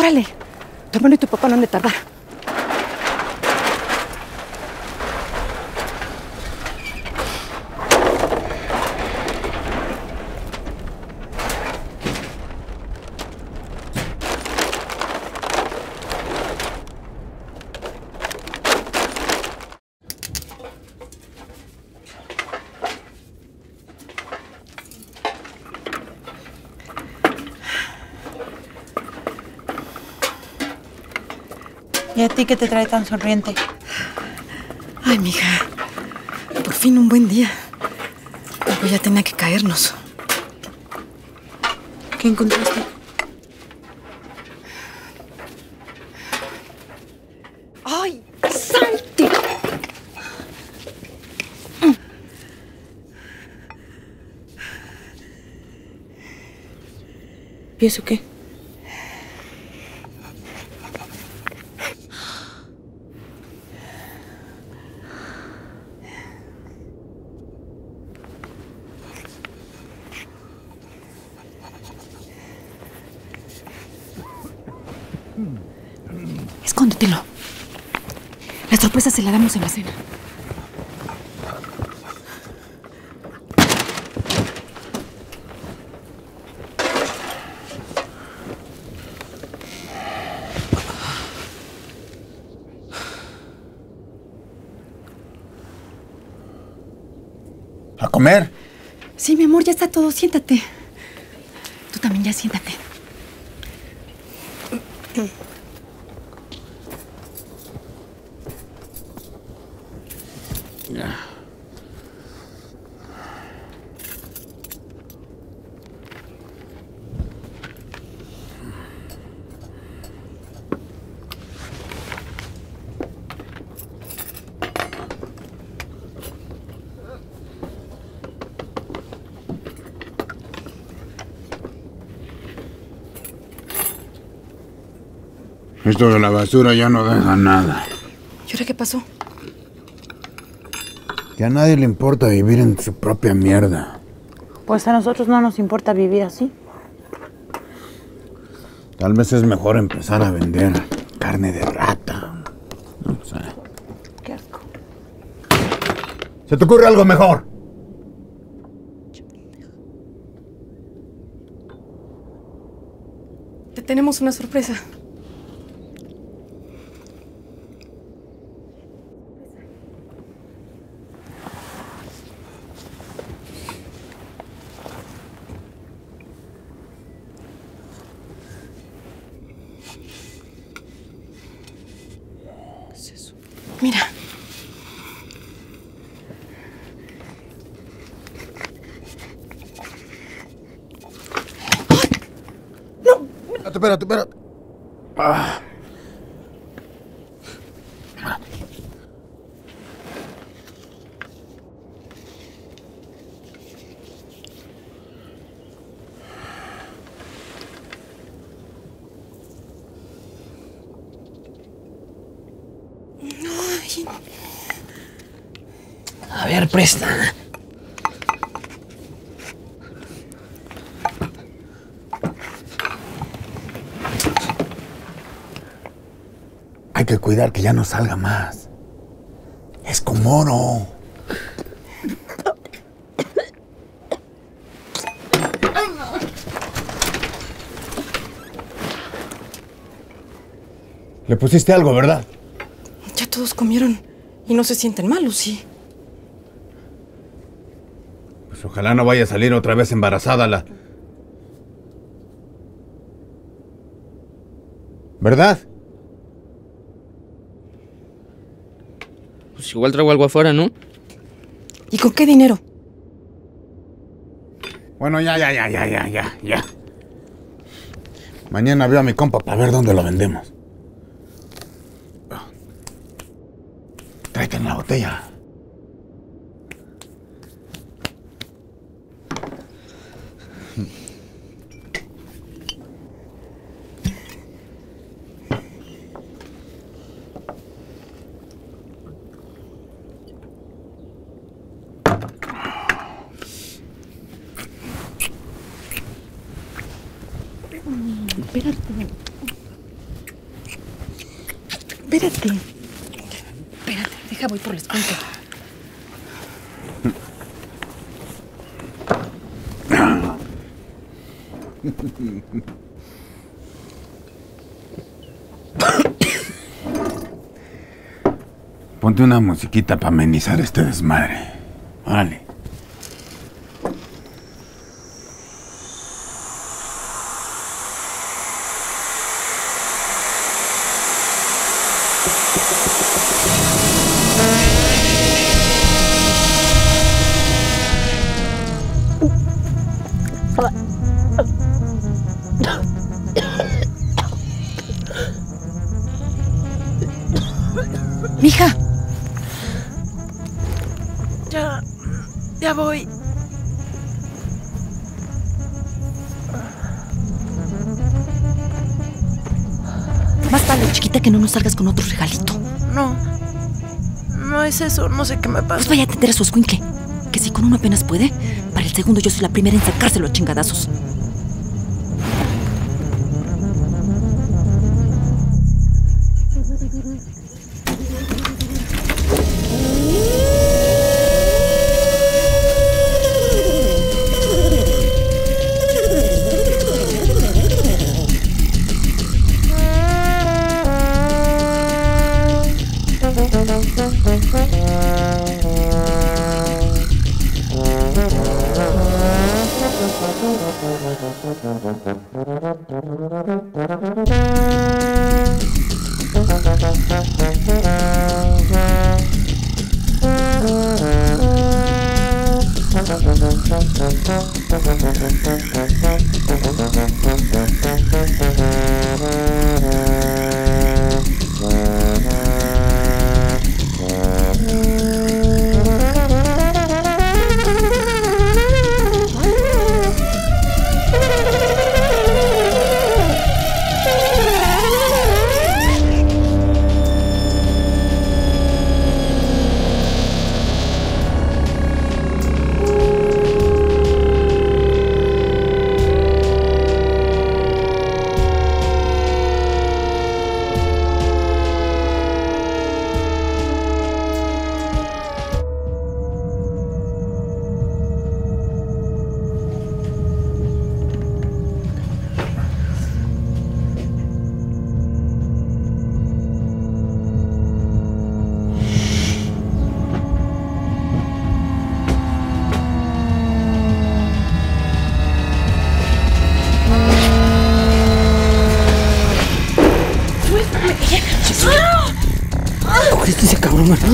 Órale, tu hermano y tu papá no han de tardar. ¿Y a ti qué te trae tan sonriente? Ay, mija, por fin un buen día. Algo ya tenía que caernos. ¿Qué encontraste? ¡Ay, salte! ¿Y eso qué? Escóndetelo. La sorpresa se la damos en la cena. ¿A comer? Sí, mi amor, ya está todo. Siéntate. Tú también ya siéntate. Esto de la basura ya no deja nada. ¿Y ahora qué pasó? Que a nadie le importa vivir en su propia mierda. Pues a nosotros no nos importa vivir así. Tal vez es mejor empezar a vender carne de rata. No sé. Qué asco. ¿Se te ocurre algo mejor? Te tenemos una sorpresa. ¿Qué es eso? Mira. Espérate. Ah. Ay. A ver, presta. Hay que cuidar que ya no salga más. Es como oro. Le pusiste algo, ¿verdad? Ya todos comieron y no se sienten malos, sí. Pues ojalá no vaya a salir otra vez embarazada la... ¿Verdad? Pues igual traigo algo afuera, ¿no? ¿Y con qué dinero? Bueno, ya. Mañana veo a mi compa para ver dónde lo vendemos. Tráete en la botella. Espérate. Espérate. Espérate, deja, voy por el escuincle. Ponte una musiquita para amenizar este desmadre. Vale. Mija, Ya voy. más vale, chiquita, que no nos salgas con otro regalito. No es eso, no sé qué me Pues pasa. vaya a atender a su escuincle. Que si con uno apenas puede, para el segundo yo soy la primera en sacárselo a chingadazos. ¿Cogiste ese cabrón, verdad?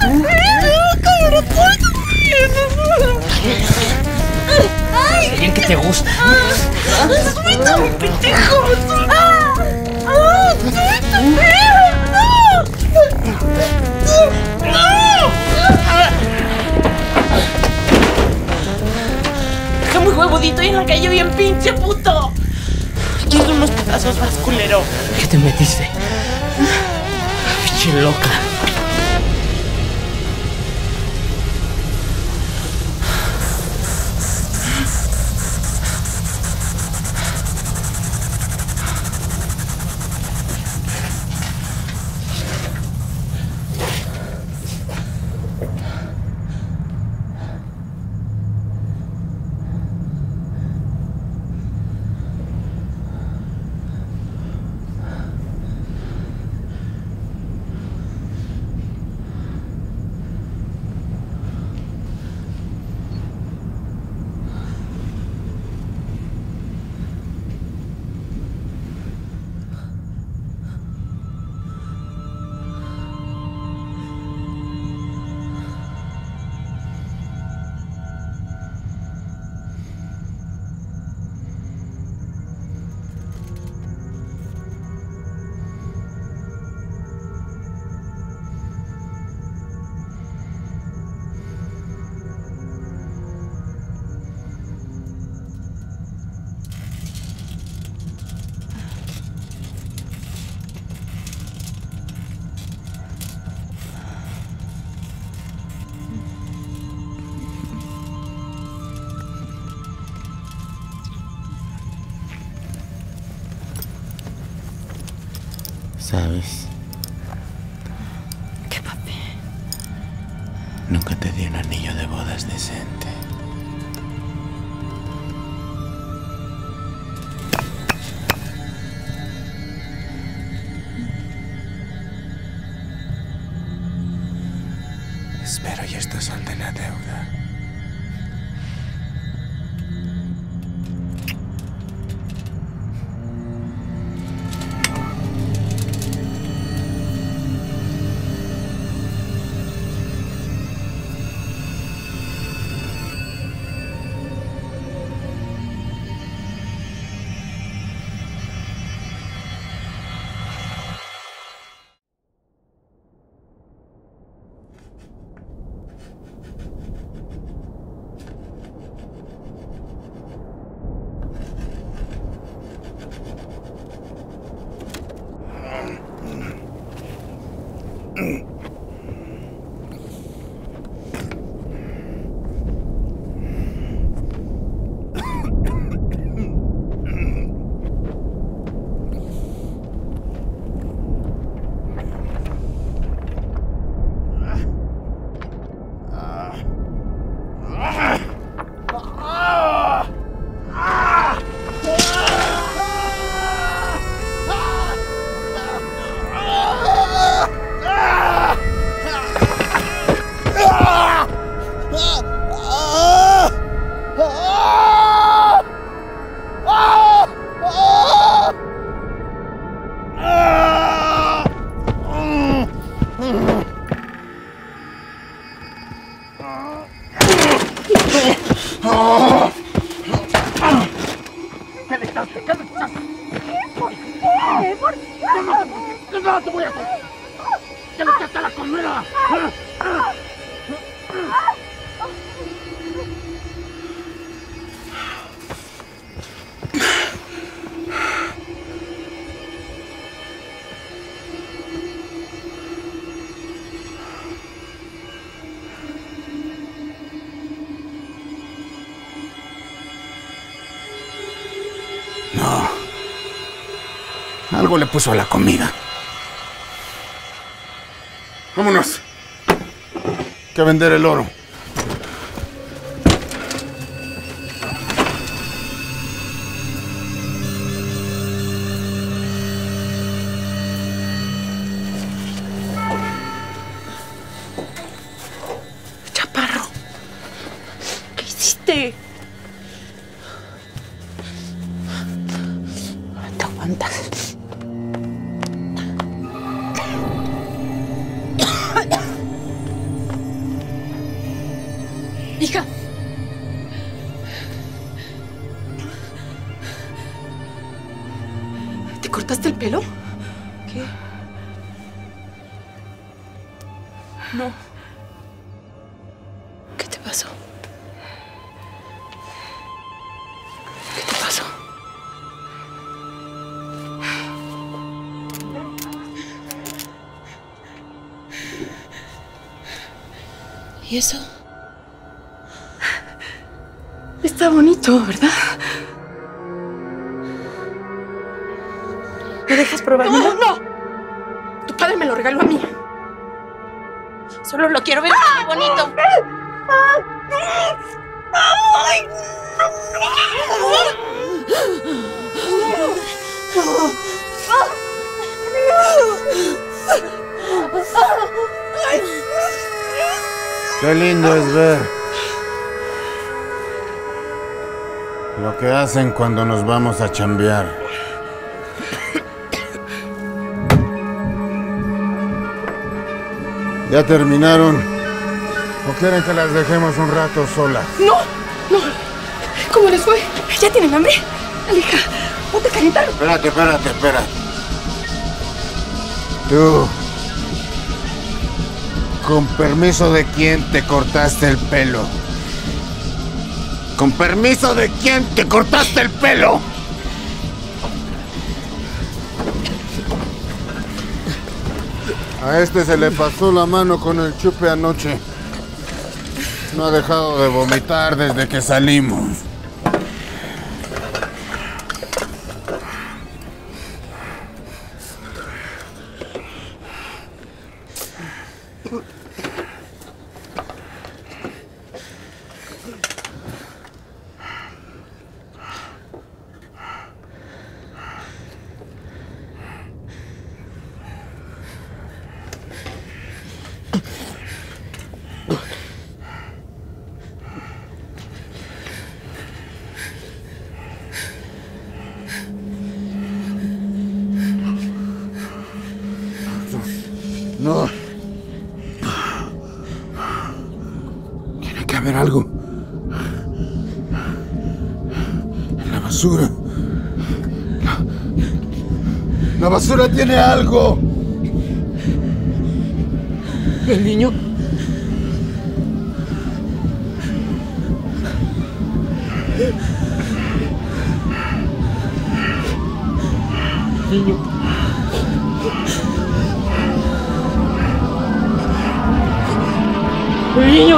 Sé bien que te gusta. Está muy huevudito y en la calle bien pinche puto. Quiero unos pedazos más, culero. ¿Qué te metiste? Pinche loca. ¿Sabes? Nunca te di un anillo de bodas decente. Espero y esto salde la deuda. No. Algo le puso a la comida. Vámonos. Hay que vender el oro. Chaparro, ¿qué hiciste? Ahora te aguantas. Hija. ¿Te cortaste el pelo? ¿Qué? No. ¿Qué te pasó? ¿Qué te pasó? ¿Y eso? Está bonito, ¿verdad? ¿Me dejas probarlo? ¡No, no! Tu padre me lo regaló a mí. Solo lo quiero ver muy bonito. Qué lindo es ver lo que hacen cuando nos vamos a chambear. ¿Ya terminaron? ¿O quieren que las dejemos un rato solas? No, no. ¿Cómo les fue? ¿Ya tienen hambre? Hija, ponte a calentar. Espérate. Tú, ¿con permiso de quién te cortaste el pelo? ¿Con permiso de quién te cortaste el pelo? A este se le pasó la mano con el chupe anoche. No ha dejado de vomitar desde que salimos. haber algo. La basura. La basura tiene algo. El niño. Niño. El niño.